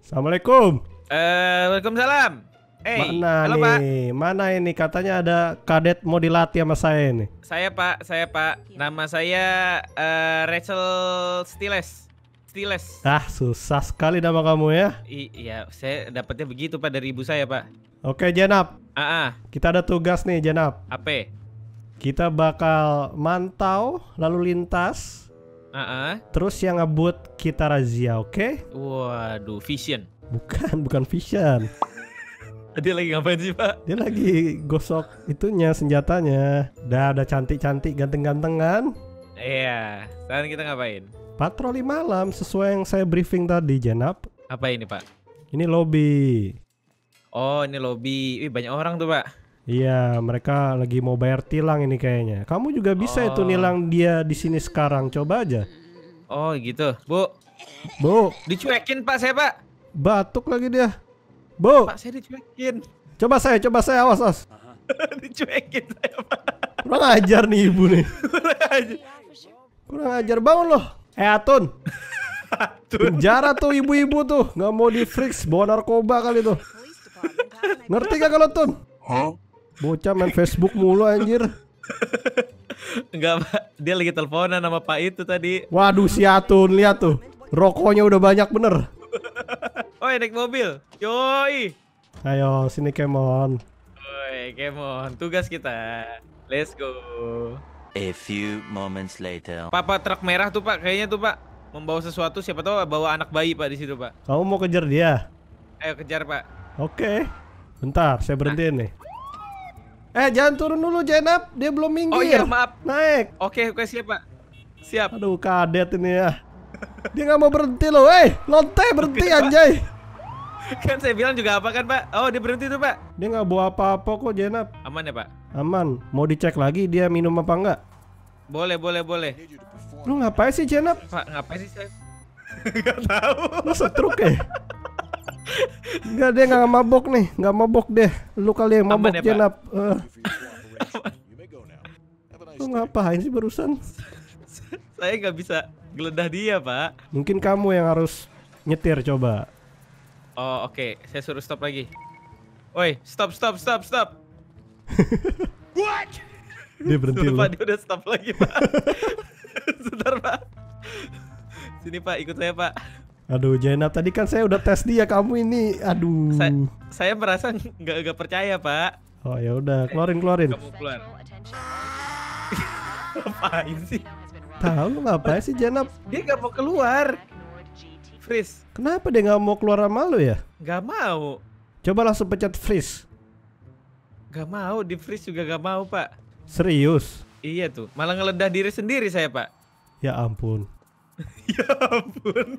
Assalamualaikum. Waalaikumsalam. Mana halo nih? Pak. Mana ini? Katanya ada kadet mau dilatih sama saya nih. Saya Pak. Nama saya Rachel Stiles. Ah, susah sekali nama kamu ya. Iya, saya dapatnya begitu Pak dari ibu saya Pak. Oke, Jenap. Apa? Kita ada tugas nih, Jenap. Kita bakal mantau lalu lintas. Terus yang ngebut kita razia, oke? Waduh, vision. Bukan vision. Dia lagi ngapain sih Pak? Dia lagi gosok itunya, senjatanya. Udah cantik-cantik, ganteng-ganteng kan? Iya, sekarang kita ngapain? Patroli malam sesuai yang saya briefing tadi, Jenap. Apa ini Pak? Ini lobby. Oh, ini lobby. Wih, banyak orang tuh Pak. Iya, mereka lagi mau bayar tilang ini kayaknya. Kamu juga bisa itu nilang dia di sini sekarang. Coba aja. Oh, gitu. Bu, dicuekin Pak saya Pak. Batuk lagi dia. Bu, Pak, saya dicuekin. coba saya, awas. Dicuekin saya Pak. Kurang ajar nih ibu nih. Kurang ajar, bangun loh. Atun. Penjara tuh ibu-ibu tuh. Nggak mau di freaks, bawa narkoba kali tuh. Ngerti gak kalau Tun? Bocah main Facebook mulu anjir. Enggak Pak, dia lagi teleponan sama Pak itu tadi. Waduh, si Atun, lihat tuh. Rokoknya udah banyak bener. Oi, naik mobil. Yoi. Ayo, sini Kemon. Oi, come on. Tugas kita. Let's go. A few moments later. Pak, truk merah tuh Pak, kayaknya tuh Pak membawa sesuatu, siapa tahu bawa anak bayi Pak di situ Pak. Kamu mau kejar dia? Ayo kejar Pak. Oke. Bentar, saya berhentiin nih. Jangan turun dulu Jenap, dia belum minggir. Oh iya, maaf. Naik. Oke, siap Pak. Siap. Aduh, kadet ini ya. Dia nggak mau berhenti loh. Lonte berhenti anjay. Kan saya bilang juga apa kan Pak? Oh, dia berhenti tuh Pak. Dia nggak bawa apa-apa kok Jenap. Aman ya Pak? Aman. Mau dicek lagi dia minum apa enggak? Boleh. Lu ngapain sih Jenap? Pak, ngapain sih saya? Gak tahu. Lu stroke ya? Enggak, dia nggak mabok nih. Nggak mabok deh. Lu kali yang mabok Aman ya, Pak? Jenap. Lu ngapain sih barusan? Saya nggak bisa geledah dia Pak. Mungkin kamu yang harus nyetir coba. Oh oke, saya suruh stop lagi. Woi, stop. What? Dia berhenti Tuh, loh. Pak, dia udah stop lagi Pak. Sebentar Pak. Sini Pak, ikut saya Pak. Aduh, Jenap, tadi kan saya udah tes dia, kamu ini, aduh. Saya merasa nggak percaya Pak. Oh ya udah, keluarin. Kamu keluar. Ngapain sih? Tahu lu ngapain sih Jenap? Dia nggak mau keluar. Freeze. Kenapa dia nggak mau keluar sama lu ya? Nggak mau. Coba langsung pencet freeze. Nggak mau, di freeze juga nggak mau Pak. Serius? Iya tuh, malah ngeledah diri sendiri saya Pak. Ya ampun. Ya ampun.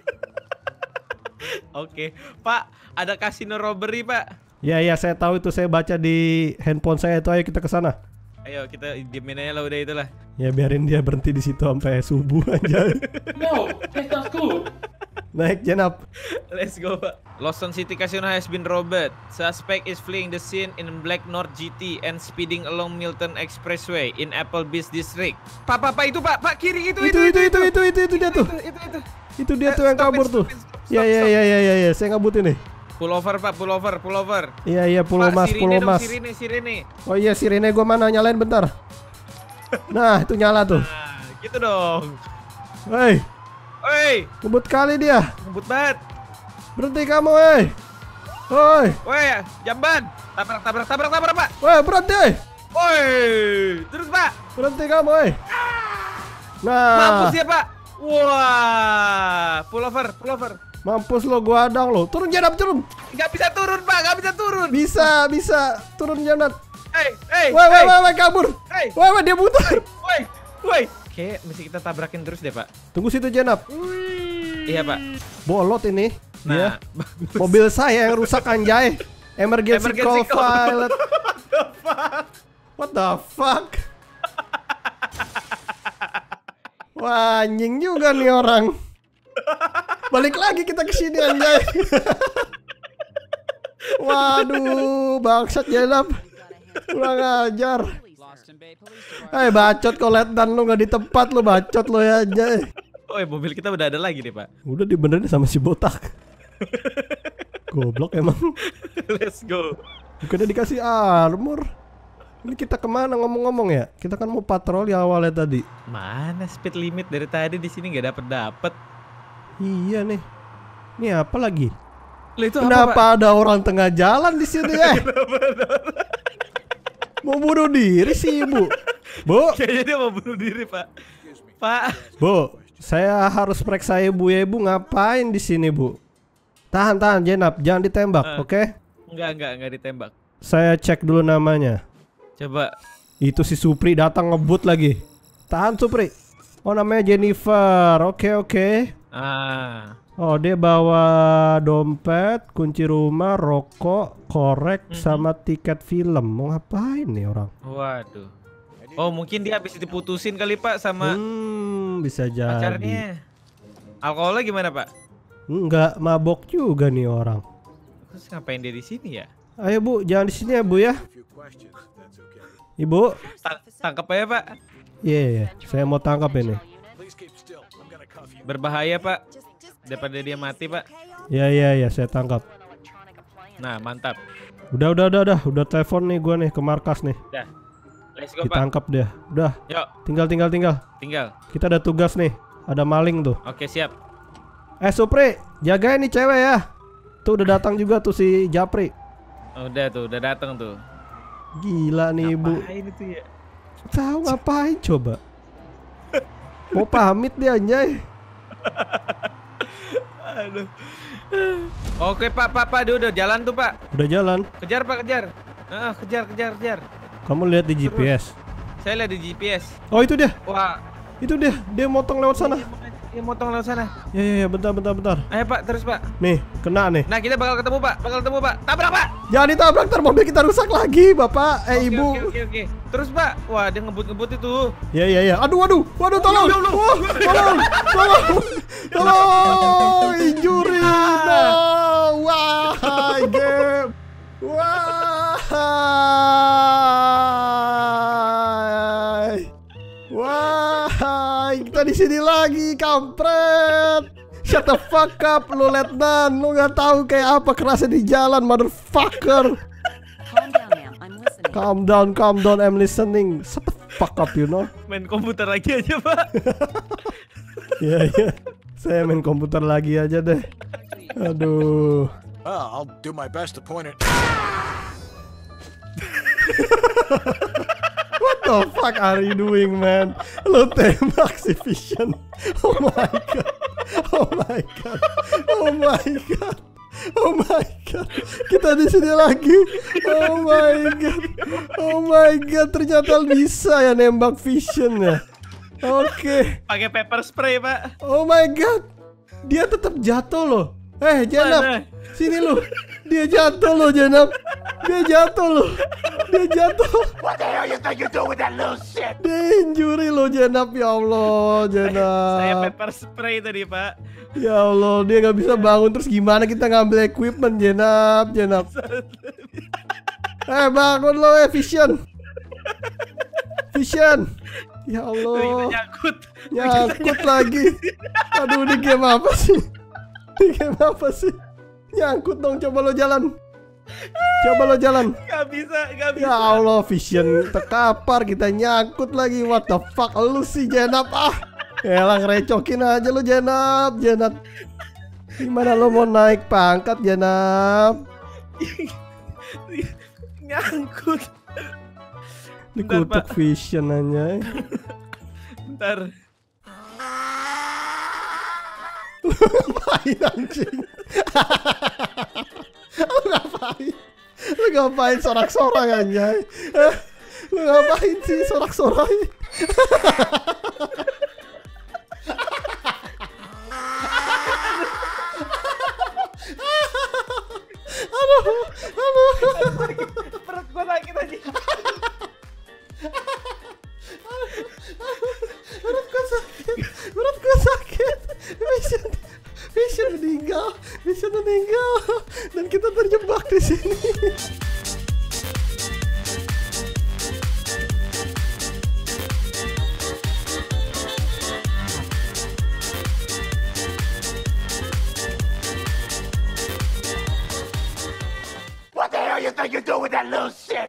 Oke, Pak, ada kasino robbery Pak. Ya saya tahu itu, saya baca di handphone saya itu. Ayo kita ke sana. Ayo kita diemin aja lah, udah itulah. Ya biarin dia berhenti di situ sampai subuh aja. No, that's not cool. Naik Jenap. Let's go Pak. Lawson City Casino has been robbed. Suspect is fleeing the scene in Black North GT and speeding along Milton Expressway in Applebee's District. Pak, itu Pak, kiri itu Itu dia tuh. Itu dia tuh yang kabur tuh. Ya, saya ngabutin nih. Pull over Pak, pull over. Iya, pulau Pak, mas. sirine. Oh iya, sirine gua mana? Nyalain bentar. Nah, itu nyala tuh. Nah, gitu dong. Hei, ngebut kali dia. Ngebut banget. Berhenti kamu, hei. Woi, jamban. Tabrak Pak. Woi, berhenti. Woi, terus Pak. Berhenti kamu, hei. Nah, Mampus ya Pak. Wah, pull over. mampus lo, gua adang lo. Turun Jenap, turun. Gak bisa turun Pak, gak bisa turun. Bisa. Turun Jenap. Woi, Kabur. Hey. Woi, dia putar. Woi. Kayak mesti kita tabrakin terus deh Pak. Tunggu situ Jenap. Iya Pak. Bolot ini. Nah, Dia. Mobil saya yang rusak anjay. Emergency call pilot. What the fuck? Wah, anjing juga nih orang. Balik lagi kita ke sini anjay. Waduh, bangsat Jenap. Kurang ajar. Bacot kau letnan lu, nggak di tempat lu, bacot lu ya anjay. mobil kita udah ada lagi nih Pak. Udah dibenerin sama si botak. Goblok emang. Let's go. Bukannya dikasih armor. Ini kita kemana ngomong-ngomong ya? Kita kan mau patroli awalnya tadi. Mana speed limit dari tadi di sini nggak dapet. Iya nih. Ini apa lagi? Lah itu apa, Pak? Kenapa ada orang tengah jalan di sini ya? Mau bunuh diri sih ibu. Bu, Kayaknya dia mau bunuh diri, Pak. Pak. Bu, saya harus periksa ibu ya. Ibu ngapain di sini, Bu? Tahan, Jenab, jangan ditembak, oke? Enggak ditembak. Saya cek dulu namanya. Coba. Itu si Supri datang ngebut lagi. Tahan Supri. Oh namanya Jennifer. Oke. Ah. Oh dia bawa dompet, kunci rumah, rokok, korek, sama tiket film. Mau ngapain nih orang? Waduh. Oh mungkin dia habis diputusin kali Pak sama Bisa jadi. pacarnya. Alkoholnya gimana Pak? Enggak, mabok juga nih orang. Terus ngapain dia di sini ya? Ayo Bu, jangan di sini ya Bu ya. Ibu. Tangkap aja Pak. Iya, saya mau tangkap ini. Berbahaya Pak. Daripada dia mati Pak. Iya, saya tangkap. Nah mantap. Udah telepon nih gua nih ke markas nih. Udah. Let's go Pak. Ditangkap dia. Udah. Yuk. Tinggal. Kita ada tugas nih. Ada maling tuh. Oke siap. Supri, jagain nih cewek ya. Tuh udah datang juga tuh si Japri. Udah tuh, udah datang tuh. Gila nih ibu. Ngapain itu ya? Tahu ngapain coba? Mau pamit dia anjay. Aduh. Oke Pak, dia udah jalan tuh Pak. Udah jalan. Kejar Pak, kejar. Kejar. Kamu lihat di GPS. Saya lihat di GPS. Oh itu dia. Wah, Itu dia motong lewat sana. dia motong lewat sana. Ya, bentar. Ayo Pak, terus Pak. Nih, kena nih. Nah kita bakal ketemu Pak, Tabrak Pak. Jangan ditabrak, ntar mobil kita rusak lagi, Bapak. Ibu. Oke. Terus Pak, wah dia ngebut itu. Ya. Aduh, tolong. Tolong. Injury. No. Wah, game. Wah, kita di sini lagi, kampret. Shut the fuck up, lu letnan. Lu nggak tahu kayak apa kerasnya di jalan, motherfucker. Calm down, I'm listening. Shut the fuck up, you know. Main komputer lagi aja Pak. Iya. Saya main komputer lagi aja deh. Aduh. I'll do my best to point it. What the fuck are you doing, man? Lu tembak si Vision. Oh my god. Kita di sini lagi. Oh my god. Ternyata bisa ya nembak Vision ya. Oke. Pakai pepper spray Pak. Oh my god. Dia tetap jatuh loh. Jenab, sini lu. Dia jatuh loh, Jenab. Dia jatuh. What the hell you think you do with that little shit? Dia injury loh, Jenab. Ya Allah, Jenab. Saya pepper spray tadi Pak. Ya Allah, dia nggak bisa bangun. Terus gimana kita ngambil equipment, Jenab? Bangun lo, Vision. Ya Allah. Nyangkut lagi. Aduh, ini game apa sih? Nyangkut dong, coba lo jalan. Gak bisa. Ya Allah, Vision terkapar, kita nyangkut lagi. What the fuck, lu sih Jenab Elah ngerecokin aja lu Jenab. Gimana lo mau naik pangkat Jenab? Nyangkut. Dikutuk Vision aja. Bentar. Ngapain anjing? Lu ngapain sorak-sorak anjay? Lu ngapain sih sorak-sorak? Aduh. Perut gua sakit aja. Perut gua sakit. Vision meninggal. Dan kita terjebak di sini. you think you're doing with that little shit?